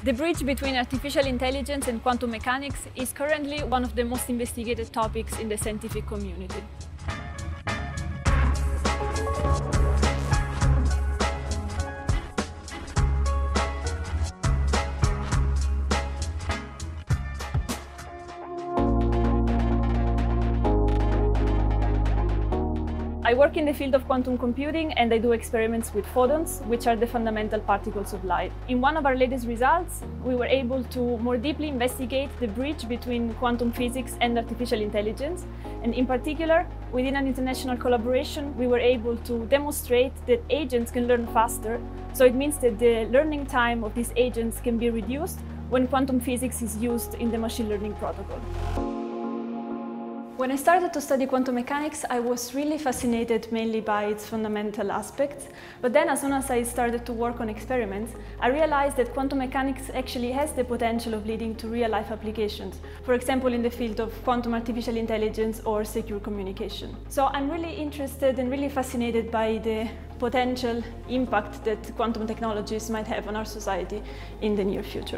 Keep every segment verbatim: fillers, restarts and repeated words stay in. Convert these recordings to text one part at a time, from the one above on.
The bridge between artificial intelligence and quantum mechanics is currently one of the most investigated topics in the scientific community. I work in the field of quantum computing and I do experiments with photons, which are the fundamental particles of light. In one of our latest results, we were able to more deeply investigate the bridge between quantum physics and artificial intelligence. And in particular, within an international collaboration, we were able to demonstrate that agents can learn faster. So it means that the learning time of these agents can be reduced when quantum physics is used in the machine learning protocol. When I started to study quantum mechanics, I was really fascinated mainly by its fundamental aspects. But then as soon as I started to work on experiments, I realized that quantum mechanics actually has the potential of leading to real-life applications. For example, in the field of quantum artificial intelligence or secure communication. So I'm really interested and really fascinated by the potential impact that quantum technologies might have on our society in the near future.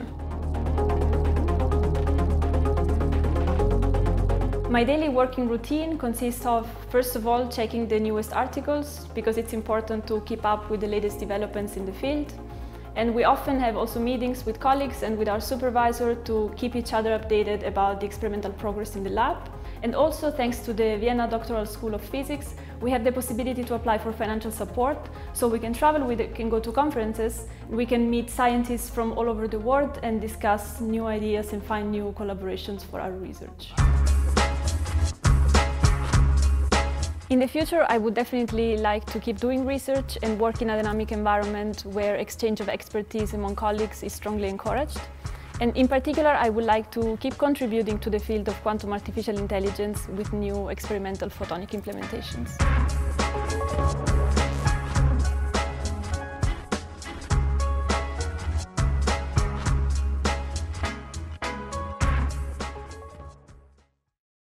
My daily working routine consists of, first of all, checking the newest articles, because it's important to keep up with the latest developments in the field. And we often have also meetings with colleagues and with our supervisor to keep each other updated about the experimental progress in the lab. And also, thanks to the Vienna Doctoral School of Physics, we have the possibility to apply for financial support, so we can travel, we can go to conferences, we can meet scientists from all over the world and discuss new ideas and find new collaborations for our research. In the future, I would definitely like to keep doing research and work in a dynamic environment where exchange of expertise among colleagues is strongly encouraged. And in particular, I would like to keep contributing to the field of quantum artificial intelligence with new experimental photonic implementations.